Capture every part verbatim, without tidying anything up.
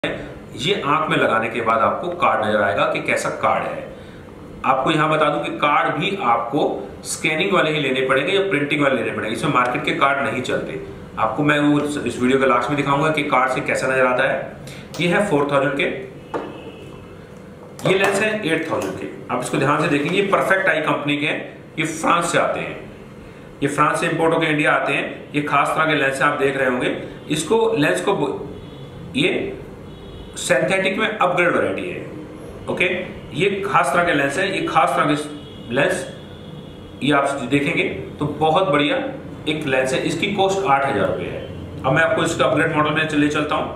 ये आंख में लगाने के बाद आपको कार्ड नजर आएगा कि कैसा कार्ड है। आपको यहां बता दूं कि कार्ड भी आपको स्कैनिंग वाले ही लेने पड़ेंगे या प्रिंटिंग वाले लेने पड़ेंगे, इसमें मार्केट के कार्ड नहीं चलते। आपको मैं वो इस वीडियो के लास्ट में दिखाऊंगा कि कार्ड से कैसा नजर आता है। ये है फोर थाउजेंड के, ये लेंस है एट थाउजेंड के। आप इसको ध्यान से देखेंगे, ये परफेक्ट आई कंपनी के हैं, ये फ्रांस से आते हैं, ये फ्रांस से इंपोर्ट होकर इंडिया आते हैं। ये खास तरह के लेंस आप देख रहे होंगे। इसको लेंस को ये सिंथेटिक में अपग्रेड वैरायटी है। ओके, ये खास तरह के लेंस है, ये खास तरह के लेंस ये आप देखेंगे तो बहुत बढ़िया एक लेंस है। इसकी कॉस्ट आठ हजार रुपये है। अब मैं आपको इसका अपग्रेड मॉडल में ले चलता हूं।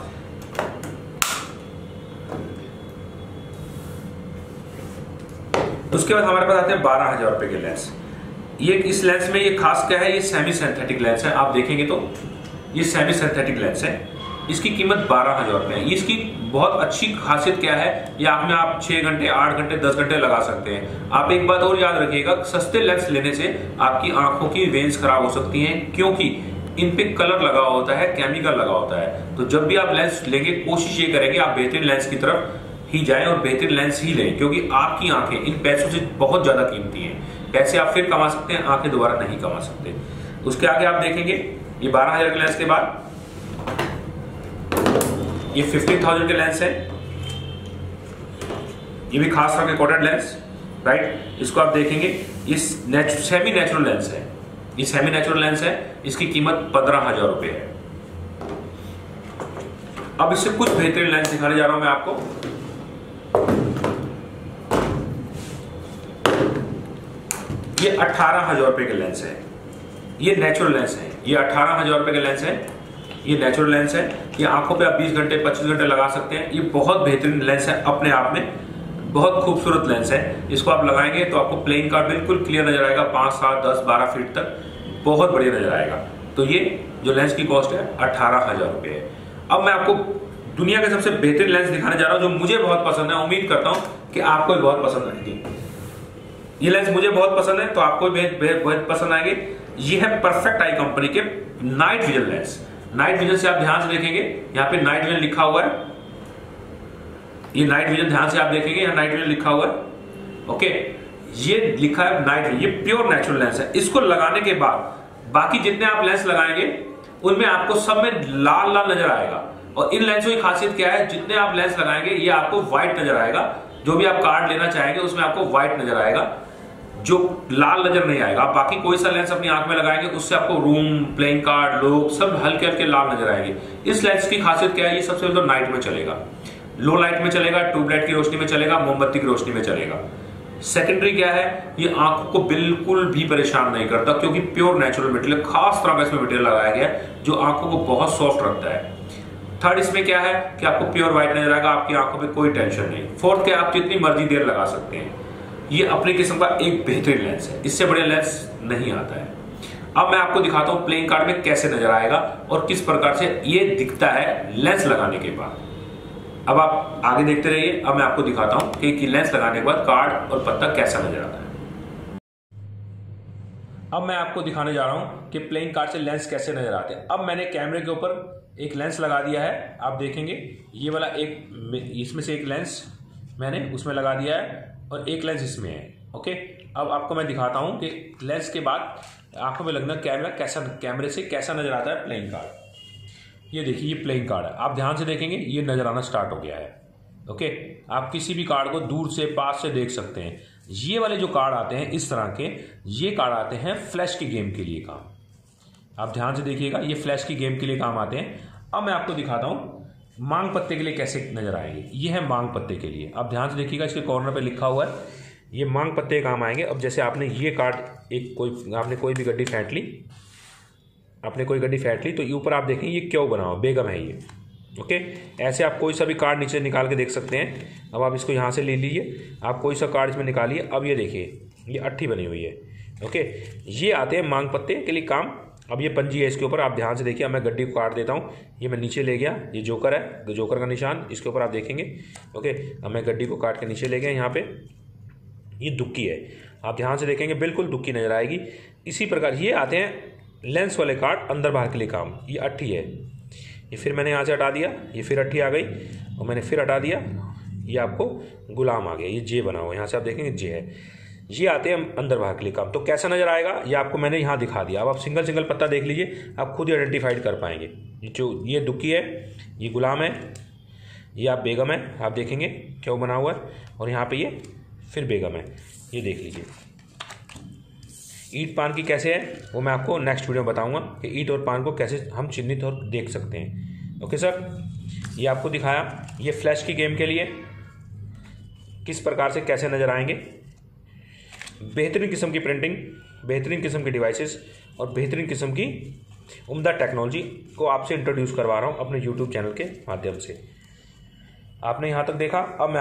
उसके बाद हमारे पास आते हैं बारह हजार रुपए के लेंस। ये इस लेंस में ये खास क्या है, ये सेमी सिंथेटिक लेंस है। आप देखेंगे तो ये सेमी सिंथेटिक लेंस है। इसकी कीमत बारह हजार रुपए है। इसकी बहुत अच्छी खासियत क्या है, ये आंख में आप छह घंटे आठ घंटे दस घंटे लगा सकते हैं। आप एक बात और याद रखिएगा, सस्ते लेंस लेने से आपकी आंखों की वेन्स खराब हो सकती हैं, क्योंकि इन पे कलर लगा होता है, केमिकल लगा होता है। तो जब भी आप लेंस लेंगे, कोशिश ये करेंगे आप बेहतरीन लेंस की तरफ ही जाएं और बेहतरीन लेंस ही लें, क्योंकि आपकी आंखें इन पैसों से बहुत ज्यादा कीमती हैं। पैसे आप फिर कमा सकते हैं, आंखें दोबारा नहीं कमा सकते। उसके आगे आप देखेंगे ये बारह हजार के लेंस के बाद ये फिफ्टीन थाउजेंड के लेंस है। ये भी खास तरह के कोटेड लेंस, राइट। इसको आप देखेंगे, ये सेमी नेचुरल लेंस है। ये सेमी नेचुरल लेंस है। इसकी कीमत पंद्रह हजार रुपए है। अब इससे कुछ बेहतरीन लेंस दिखाने जा रहा हूं मैं आपको। ये अठारह हजार रुपए के लेंस है। ये नेचुरल लेंस है। ये अठारह हजार रुपए के लेंस है। ये नेचुरल लेंस है। ये आंखों पे आप बीस घंटे पच्चीस घंटे लगा सकते हैं। ये बहुत बेहतरीन लेंस है अपने आप में, बहुत खूबसूरत लेंस है। इसको आप लगाएंगे तो आपको प्लेइंग कार्ड बिल्कुल क्लियर नजर आएगा, पांच सात दस बारह फीट तक बहुत बढ़िया नजर आएगा। तो ये जो लेंस की कॉस्ट है अठारह हजार रुपए है। अब मैं आपको दुनिया के सबसे बेहतरीन लेंस दिखाने जा रहा हूं, जो मुझे बहुत पसंद है। उम्मीद करता हूं कि आपको भी बहुत पसंद आएगी। ये लेंस मुझे बहुत पसंद है, तो आपको भी बहुत पसंद आएंगे। ये है परफेक्ट आई कंपनी के night vision lens. Night vision से आप ध्यान से देखेंगे, यहाँ पे नाइट विजन लिखा हुआ है। ये नाइट विजन ध्यान से आप देखेंगे, यहाँ नाइट विजन लिखा हुआ है। ओके, ये लिखा है नाइट विजन। ये प्योर नेचुरल लेंस है। इसको लगाने के बाद बाकी जितने आप लेंस लगाएंगे उनमें आपको सब में लाल लाल नजर आएगा। और इन लेंसों की खासियत क्या है, जितने आप लेंस लगाएंगे ये आपको व्हाइट नजर आएगा। जो भी आप कार्ड लेना चाहेंगे उसमें आपको व्हाइट नजर आएगा, जो लाल नजर नहीं आएगा। आप बाकी कोई सा लेंस अपनी आंख में लगाएंगे उससे आपको रूम, प्लेइंग कार्ड, लोग सब हल्के हल्के लाल नजर आएंगे। इस लेंस की खासियत क्या है, ये सबसे पहले तो नाइट में चलेगा, लो लाइट में चलेगा, ट्यूबलाइट की रोशनी में चलेगा, मोमबत्ती की रोशनी में चलेगा। सेकेंडरी क्या है, ये आंखों को बिल्कुल भी परेशान नहीं करता, क्योंकि प्योर नेचुरल मटेरियल, खास तरह का इसमें मटेरियल लगाया गया है जो आंखों को बहुत सॉफ्ट रखता है। थर्ड इसमें क्या है कि आपको प्योर व्हाइट नजर आएगा, आपकी आंखों पे कोई टेंशन नहीं। फोर्थ क्या, आप जितनी मर्जी देर लगा सकते हैं। ये अपने किस्म का एक बेहतरीन लेंस है, इससे बढ़िया लेंस नहीं आता है। अब मैं आपको दिखाता हूं प्लेइंग कार्ड में कैसे नजर आएगा और किस प्रकार से ये दिखता है लेंस लगाने के बाद। अब आप आगे देखते रहिए। अब मैं आपको दिखाता हूं कि, कि लेंस लगाने के बाद कार्ड और पत्ता कैसा नजर आता है। अब मैं आपको दिखाने जा रहा हूं कि प्लेइंग कार्ड से लेंस कैसे नजर आते हैं। अब मैंने कैमरे के ऊपर एक लेंस लगा दिया है। आप देखेंगे ये वाला एक, इसमें से एक लेंस मैंने उसमें लगा दिया है और एक लेंस इसमें है। ओके, अब आपको मैं दिखाता हूं कि लेंस के बाद आंखों में लगना कैमरा कैसा, कैमरे से कैसा नजर आता है प्लेइंग कार्ड। ये देखिए, ये प्लेइंग कार्ड है। आप ध्यान से देखेंगे, ये नजर आना स्टार्ट हो गया है। ओके, आप किसी भी कार्ड को दूर से पास से देख सकते हैं। ये वाले जो कार्ड आते हैं इस तरह के, ये कार्ड आते हैं फ्लैश की गेम के लिए काम। आप ध्यान से देखिएगा, ये फ्लैश की गेम के लिए काम आते हैं। अब मैं आपको दिखाता हूं मांग पत्ते के लिए कैसे नजर आएंगे। ये है मांग पत्ते के लिए। आप ध्यान से देखिएगा, इसके कॉर्नर पे लिखा हुआ है, ये मांग पत्ते काम आएंगे। अब जैसे आपने ये कार्ड, एक कोई आपने कोई भी गड्डी फेंट ली, आपने कोई गड्डी फेंट ली, तो ये ऊपर आप देखेंगे ये क्यों बना हुआ, बेगम है ये। ओके, ऐसे आप कोई सा भी कार्ड नीचे निकाल के देख सकते हैं। अब आप इसको यहाँ से ले लीजिए, आप कोई सा कार्ड इसमें निकालिए। अब ये देखिए, ये अट्ठी बनी हुई है। ओके, ये आते हैं मांग पत्ते के लिए काम। अब ये पंजी है इसके ऊपर, आप ध्यान से देखिए। अब मैं गड्डी को काट देता हूँ। ये मैं नीचे ले गया, ये जोकर है, जोकर का निशान इसके ऊपर आप देखेंगे। ओके, अब मैं गड्डी को काट के नीचे ले गया। यहाँ पे ये दुक्की है, आप ध्यान से देखेंगे बिल्कुल दुक्की नजर आएगी। इसी प्रकार ये आते हैं लेंस वाले कार्ड अंदर बाहर के लिए काम। ये अट्ठी है, ये फिर मैंने यहाँ से हटा दिया, ये फिर अट्ठी आ गई और मैंने फिर हटा दिया, ये आपको गुलाम आ गया, ये जे बना हुआ, यहाँ से आप देखेंगे जे है। ये आते हैं अंदर बाहर के लिए काम। तो कैसा नज़र आएगा ये आपको मैंने यहाँ दिखा दिया। अब आप सिंगल सिंगल पत्ता देख लीजिए, आप खुद ही आइडेंटिफाइड कर पाएंगे। ये जो ये दुक्की है, ये गुलाम है, ये आप बेगम है, आप देखेंगे क्यों बना हुआ है, और यहाँ पे ये फिर बेगम है, ये देख लीजिए। ईंट पान की कैसे है वो मैं आपको नेक्स्ट वीडियो में बताऊंगा कि ईंट और पान को कैसे हम चिन्हित और देख सकते हैं। ओके सर, ये आपको दिखाया ये फ्लैश की गेम के लिए किस प्रकार से कैसे नज़र आएंगे। बेहतरीन किस्म की प्रिंटिंग, बेहतरीन किस्म की डिवाइसेस और बेहतरीन किस्म की उम्दा टेक्नोलॉजी को आपसे इंट्रोड्यूस करवा रहा हूँ अपने यूट्यूब चैनल के माध्यम से। आपने यहाँ तक देखा, अब मैं